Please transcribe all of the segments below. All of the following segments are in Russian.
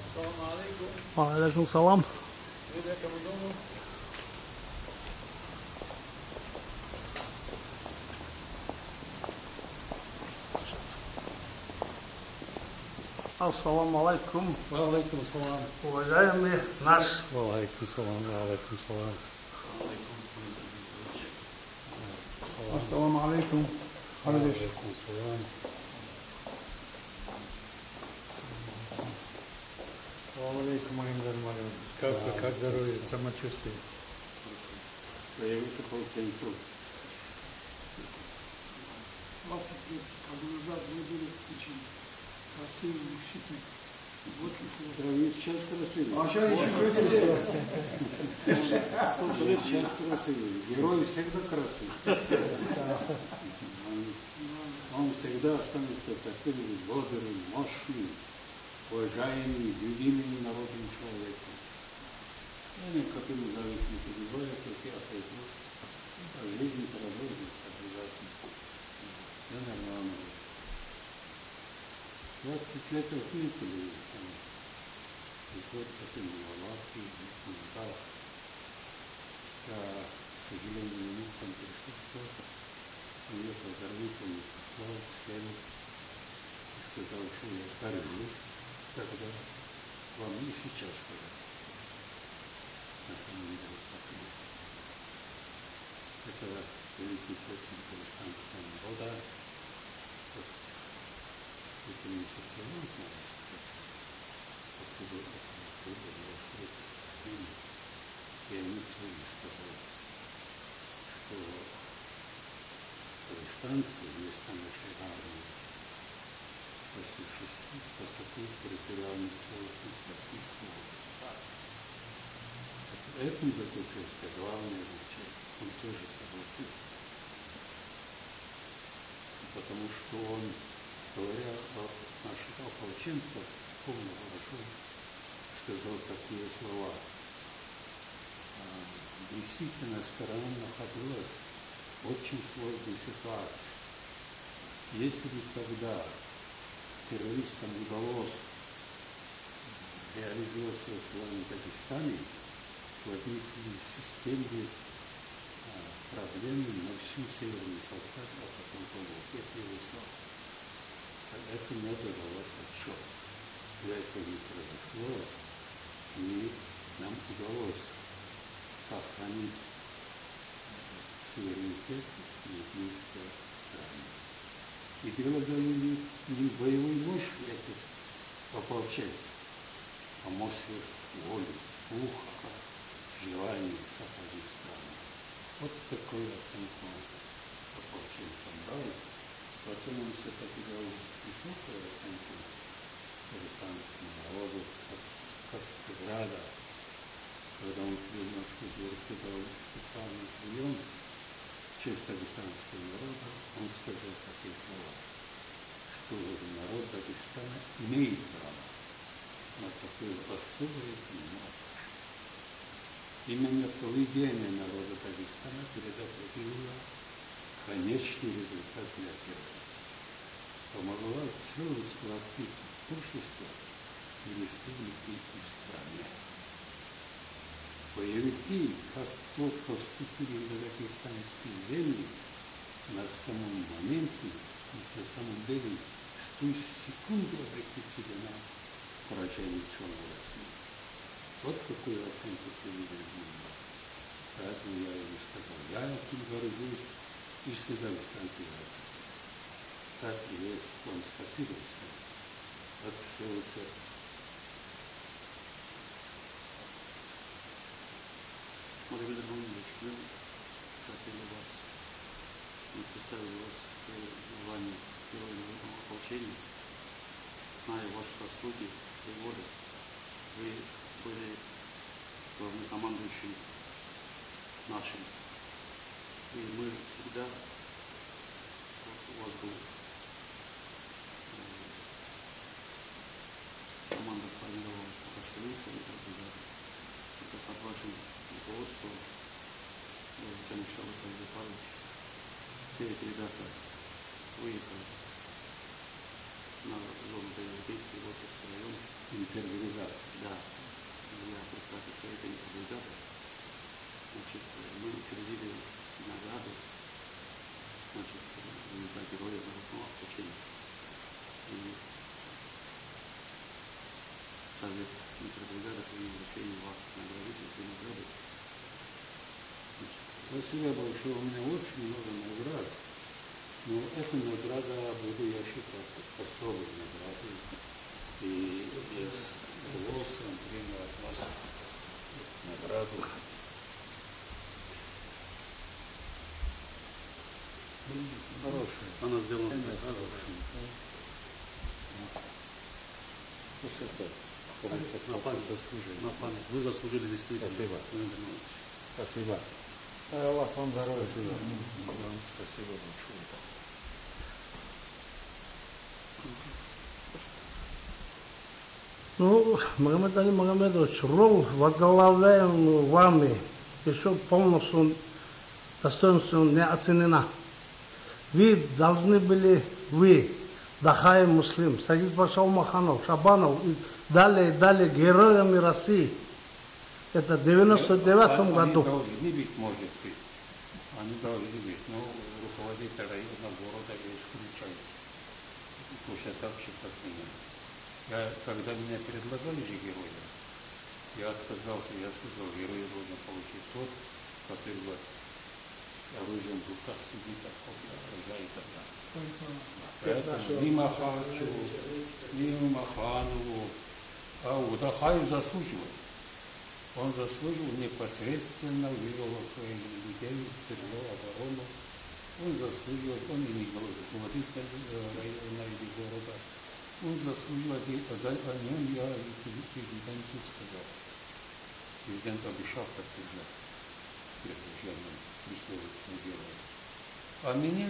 السلام عليكم. وعليكم السلام. إذا كمدوم. Ассаламу алейкум. Валейкум салам. Уважаемый наш Валейкум салам. Валейкум салам. Ассаламу алейкум. Валейкум салам. Алейкум алейкум. Как здоровье, самочувствие? Я высыпал пенсию. 20 лет, как назад мы были в Печени. Красивый мужчина. Вот Сравнить сейчас красивый. а сейчас еще красивее. Сейчас красивый. Герой всегда красивый. Он всегда останется таким бодрым, мощным, уважаемым, любимым народным человеком. Я никаким зависимости не бывает, как я пойду. Жизнь продолжится обязательно. Все нормально. 20 лет отметили. И вот таким лавки, да. Я, к сожалению, не мог там присутствовать. Мне поздравительно послал всем и сказал, что я горжусь тогда вам и сейчас говорю. На самом деле так и есть. Это великий почерк христианского народа. Это не состояние, откуда было встретиться с ними. И они тоже сказали, что христианцы вместо нашей армии после 6 территориальных целостных российского государства. В этом заключается главная речь. Он тоже согласился. Потому что он, говоря о наших ополченцах, помню хорошо, сказал такие слова. Действительно, сторона находилась в очень сложной ситуации. Если бы тогда террористам удалось реализовать свой план в Дагестане, возникли системные проблемы на всю Северную Кавказ, а потом по Волге и Югославии. Это надо давать отчет. Для этого не произошло, и нам удалось сохранить суверенитет и единство страны. И дело даже не в боевой мощи этих ополченцев, а мощи воли, духа, желания сохранить страну. Вот такой оценку ополченцам дали. Потом он все-таки дал высокую оценку дагестанскому народу, как награда. Когда он принял, что Горький дал специальный прием в честь дагестанского народа, он сказал такие слова, что народ Дагестана имеет право на такое особое внимание. Именно поведение народа Дагестана предопределило конечный результат для операции. Помогла целую складки общества и республики и стране. Боевики, как только вступили в дагестанские земли, на самом моменте, на самом деле, в ту секунду обрекли себя на поражение черной России. Вот какую оценку привели. Поэтому я ему сказал, я этим горжусь и всегда станцию горжусь. Так и есть. Вам спасибо всем. От всего сердца. Маргарита Владимирович, мы хотели вас, мы представили вас звание Героя народного ополчения. Зная ваши заслуги и годы, вы были главнокомандующим нашим. И мы всегда, вот у вас был команда сформировалась пока что несколько бригад. Это под вашим руководством, Александр Павлович, все эти ребята выехали на зону боевых действий в Волжский район. интербригада. Да, у меня председатель совета интербригады. Значит, мы учредили награду, значит, за героя воздушного ополчения. И совет интербригады принял решение вас наградить этой наградой. Спасибо большое. У меня очень много наград. Но эта награда буду я считать особой наградой. И я с удовольствием приму от вас награду. Хорошая. Она сделана Хорошая. Пусть это на память. заслужили. На память. Вы заслужили действительно. Спасибо. Владимир Иванович. Спасибо. Аллах вам здоровья. Вам спасибо большое. Ну, Магомед Али Магомедович, роль возглавляем вами еще полностью достоинством не оценена. Вы должны были, Дахай Муслим, Сагид Паша Умаханов, Шабанов и далее героями России. Это в 99 году. Они должны быть, может быть. Они должны быть. Но руководитель района города я исключаю. Точно так же, как меня. Когда меня предлагали же героя, я отказался, я сказал, герой должен получить тот, который вот оружием в руках сидит, окружает тогда. Поэтому ни Махачу, ни Маханову, а Дахаю заслуживает. Он заслужил непосредственно, вывел своих людей, держал оборону. Он заслуживает, он и не руководитель района или города. Он заслуживает, о нем я президенту сказал. Президент обещал подтверждать предложение, присловие делать. А меня,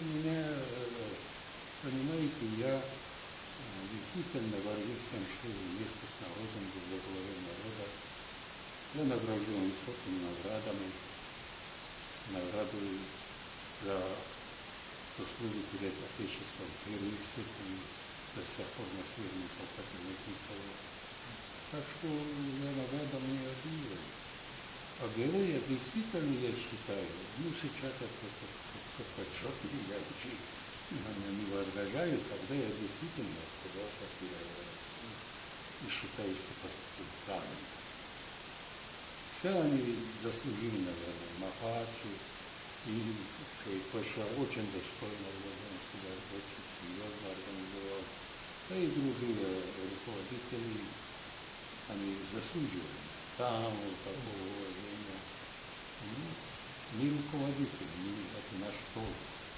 понимаете, я действительно горжусь тем, что вместе с народом, во главе народа, я награжден высокими наградами, награду за заслуги перед Отечеством, первых степеней, до сих пор наследник полковник Николаев. Так что я наградам не обидел. А героя действительно, я считаю, ну сейчас это почетный, я не возражаю, когда я действительно отказался от героя России и считаю, что поступил правильно. Все они заслужили награды. Махачу и Паша очень достойно организовал себя, очень серьезно организовал. Да и другие руководители, они заслуживали там такого уважения. Не руководители, это наш долг.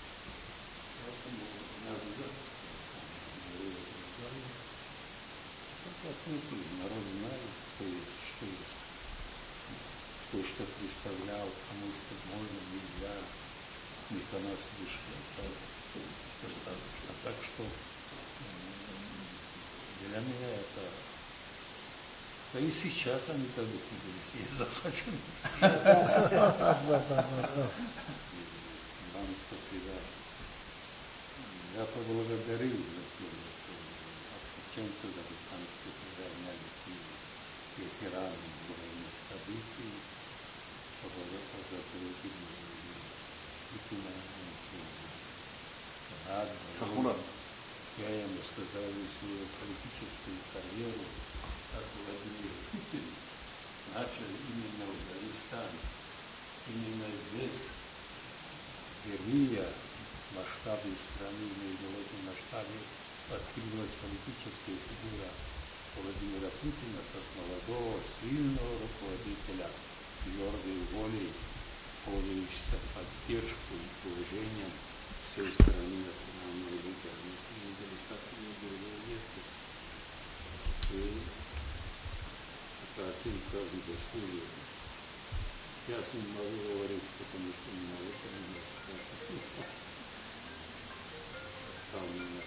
Посмотрите, народ знает, что есть. Кто что представлял, кому что можно, нельзя, никто нас слышал, достаточно. Так что для меня это... Да и сейчас они так выглядят, если я захочу. Вам спасибо. Я поблагодарил ополченцев дагестанских, равняли ветераны военных событий, я ему сказал свою политическую карьеру, как Владимир Путин начал именно в Дагестане. Именно здесь, впервые в масштабе страны, в международном масштабе, открылась политическая фигура Владимира Путина как молодого, сильного руководителя, твердой волей, пользующегося поддержкой и уважением всей страны национальной лидеры. Мы видели, как они были вместе. И эта оценка заслуживает. Я с ним могу говорить, потому что не могу понимать. Там меня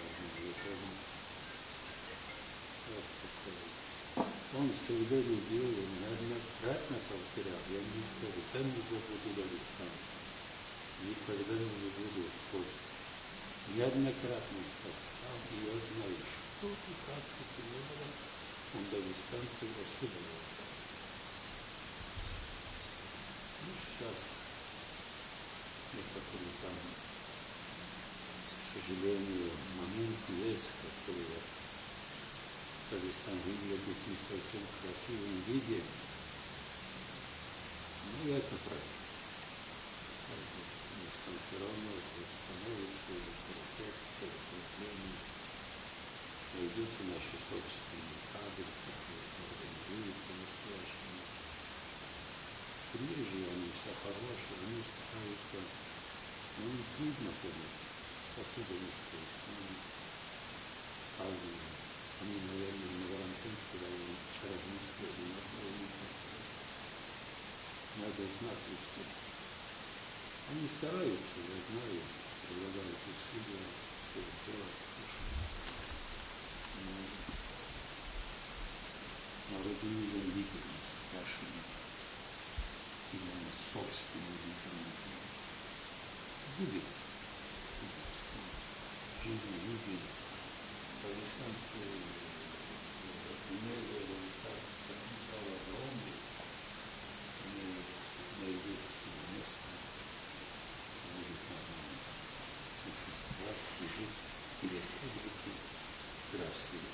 он всегда любил, он неоднократно повторял, я никогда не забуду дагестанцев, никогда не буду против. Неоднократно повторял, и я знаю, что и как это было. он дагестанцы особенно. Ну, сейчас некоторые там, к сожалению, момент есть, который Дагестан выглядит не совсем в красивом виде. Ну, это правда. Дагестан все равно восстановится, разрушается, укрепление. Найдутся наши собственные кадры, которые организуют по-настоящему. Приезжие они все хорошие, они стараются, ну, не трудно понять, особенно с Казахстаном. Они, наверное, на Воронцове сказали, вчера в Москве, надо знать историю. Они стараются, я знаю, прилагают усилия, чтобы делать хорошо. Народу нужен лидер настоящий, именно собственный лидер. Будет. Жизнь люди. Дагестан имеет потенциал огромный, найдет себе место, будет нормально существовать и жить, и республики красивы.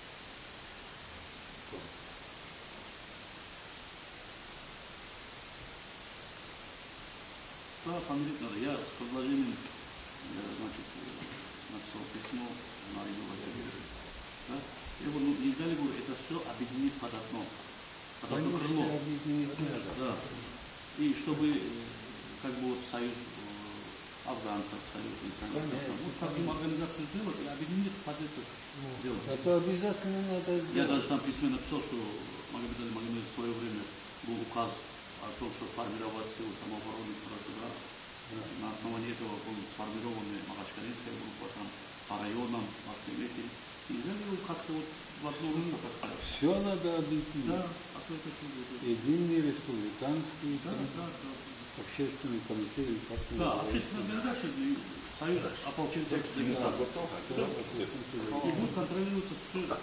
Да, посмотреть надо. Я с предложением, значит, написал письмо на имя Василия. Да? Я говорю, ну, нельзя ли, говорю, это все объединить под одно крыло. Да. И чтобы, как бы, вот союз афганцев, союз националистов, вот как им организацию сделать и объединить под это дело. Это обязательно надо сделать. Я даже там письме написал, что Магомед Али Магомедов в свое время был указ о том, что формировать силы самообороны туда-сюда. На основании этого была сформирована Махачкалинская группа там, по районам, по Цемете. Нельзя ли как-то вот в одно русло как-то? Все надо объединить. Да, а то это что будет? Единый республиканский Да. общественный комитет. Да, общественная организация, союз ополченцев Дагестана. И будет контролироваться все это.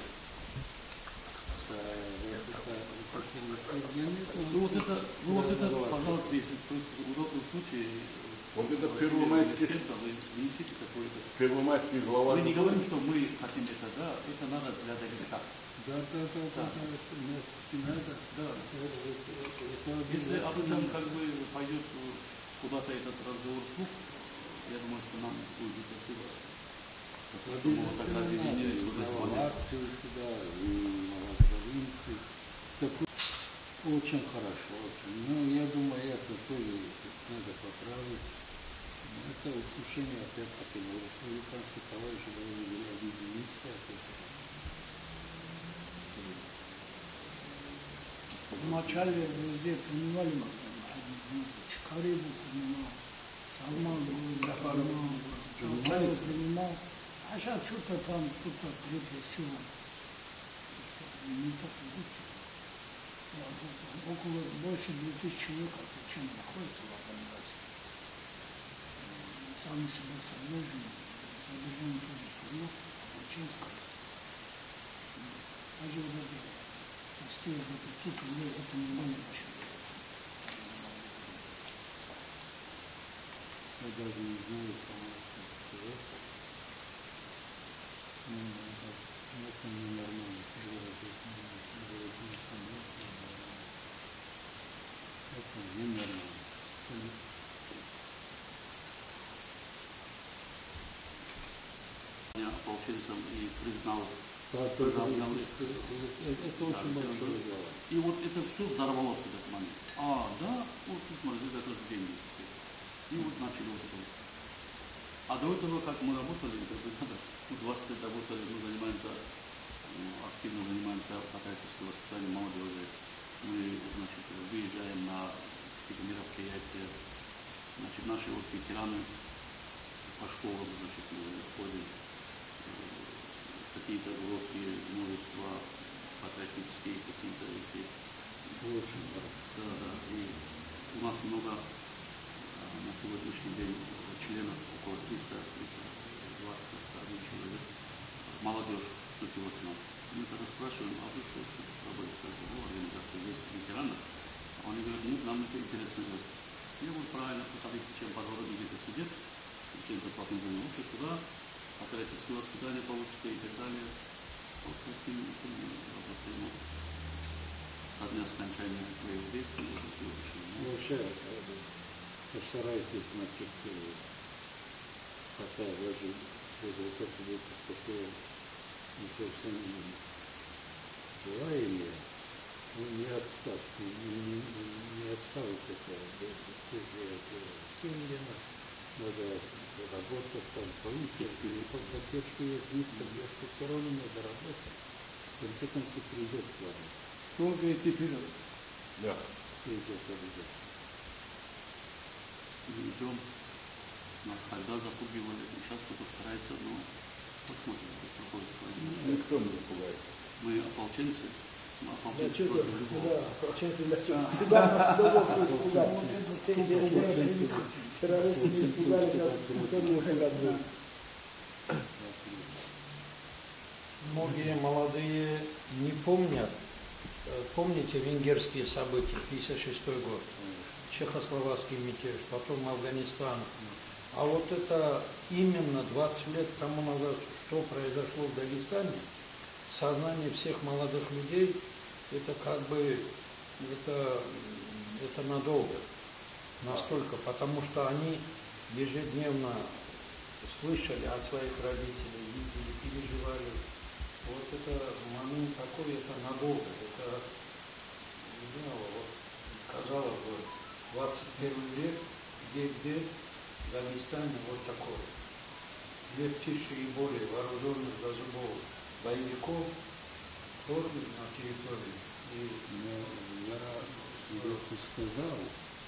Ну вот это, пожалуйста, если в удобном случае, Вот это первомайский вы внесите какой-то. глава. Мы не говорим, что мы хотим это, да, это надо для Дагестана. Да. Если об этом как бы пойдет куда-то этот разговор вслух, я думаю, что нам будет красиво. Вот так разъединились вот эти моменты. Очень хорошо, очень. Ну, я думаю, это тоже надо поправить. Это упущение опять-таки республиканских товарищей должны были объединиться. Вначале везде принимали Карибу принимал, Салман принимал, Чалчаев принимал, а сейчас что-то там, кто-то третья сила. Не так лучше. Около больше 2000 человек, чем находится в организации. Сами себя содержим тоже свое, ополченское. Даже вот это, простые вот эти цифры, это нормально вообще. Я даже не знаю, кому это сказать. Это ненормально. Это ненормально. Ополченцам и признал. Это очень большое дело. И вот это все взорвалось в этот момент. А, да, вот тут смотрите, это же деньги. И вот начали вот это. А до этого, как мы работали, как бы, 20 лет работали, мы занимаемся, активно занимаемся патриотическим воспитанием молодежи. Мы, значит, выезжаем на какие-то мероприятия. Значит, наши вот ветераны по школам, значит, ходят, какие-то уроки, множество патриотические какие-то эти. Очень хорошо. Да. И у нас много на сегодняшний день членов, около 321 человек. Молодежь, сути вот у нас. Ну, это спрашиваем, а вы что работаете в организации здесь ветеранов? А они говорят, ну, нам это интересно делать. Я говорю, правильно, потому что чем подробнее где-то сидит, чем бесплатно заниматься, туда патриотическое воспитание получите и так далее. Вот таким работаем. От дня скончания боевых действий это все решение. Вообще, постарайтесь, значит, пока даже это будет такое не совсем желаемое, не отставьте, не отставить это семьями, надо работать там, получить, или поддержку есть, нет поддержки, все равно надо работать. В конце концов придет к вам. Долго идти вперед. Да. Придет обязательно. И идем, нас тогда запугивали, и сейчас кто-то старается, но посмотрим, как проходит война. Никто не запугает. Мы ополченцы, мы Да, ополченцы что-то, против любого. да, ополченцы для чего? Тебя нас удалось испугать. Террористы не испугали, нас никто не испугал. Многие молодые не помнят. Помните венгерские события, 1956 год, чехословацкий мятеж, потом Афганистан. А вот это именно 20 лет тому назад, что произошло в Дагестане, сознание всех молодых людей, это как бы, это надолго, настолько, потому что они ежедневно слышали от своих родителей, видели, переживали. Вот это момент такой, это надолго, это, да, вот, казалось бы, 21 век, где в Дагестане вот такое. 2000 и более вооруженных до зубов боевиков формы на территории. И Я это сказал,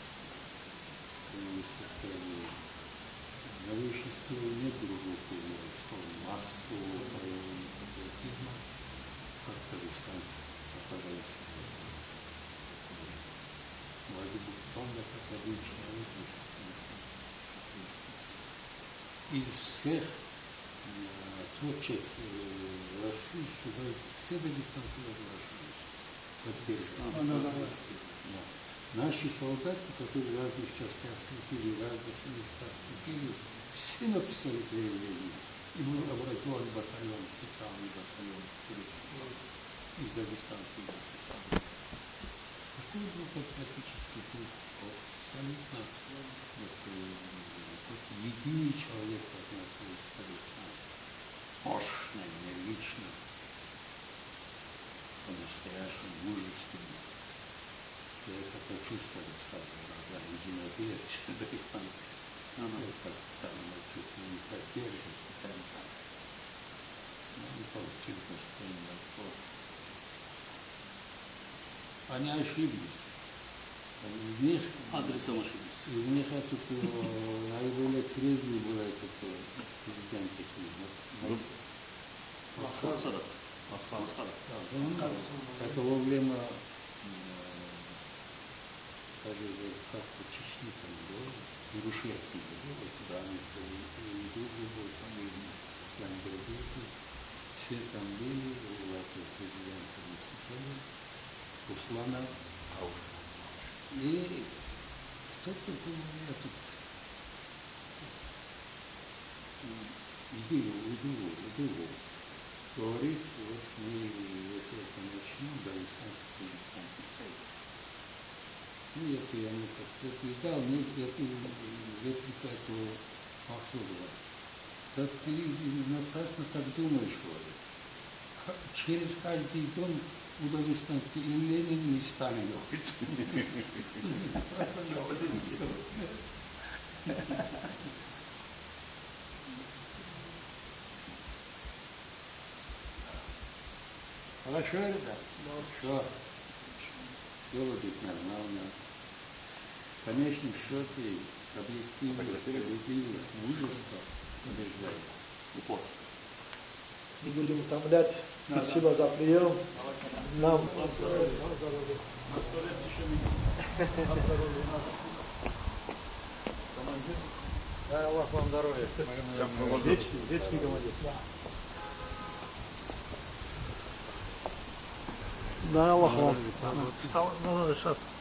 на веществе нет другого массового проявления патриотизма, как дагестанцы оказались. Вроде бы вполне как один человек. Из всех точек России сюда все дагестанцы возвращались. Поддерживали. Наши солдаты, которые в разных частях служили, в разных местах служили, все написали заявление. И мы образовали батальон, специальный батальон из дагестанских состава. Такой был патриотический дух, абсолютно единый человек относился к Дагестану. Мощно, энергично, по-настоящему мужественно. Я это почувствовал сразу, когда единоверчество дагестанцы. Это там чуть ли не поддерживает, прям так. Он получил достойный отпор. Они ошиблись. Адресом ошиблись. И у них этот наиболее трезвый был этот президент такой. Асадов. Это во время даже как-то Чечни там было, Ингушетии было, туда они другие были, там и другие, все там были, у этого президента выступали, Руслана Аушева. И кто-то был этот идею говорит, вот мы если это начнем, дагестанский концерт. Ну, это я ему как-то и дал, но это реплика этого Махсудова. Да ты напрасно так думаешь, говорит. Через каждый дом у дагестанцев и Ленин, и Сталин, говорит. Хорошо, ребят? Все. Все будет нормально. В конечном счете, объективность, справедливость, мужество побеждает. Упор. Не будем утомлять. Спасибо за прием. Нам дай Аллах вам здоровья. вечный молодец. Да, Аллах вам. Сейчас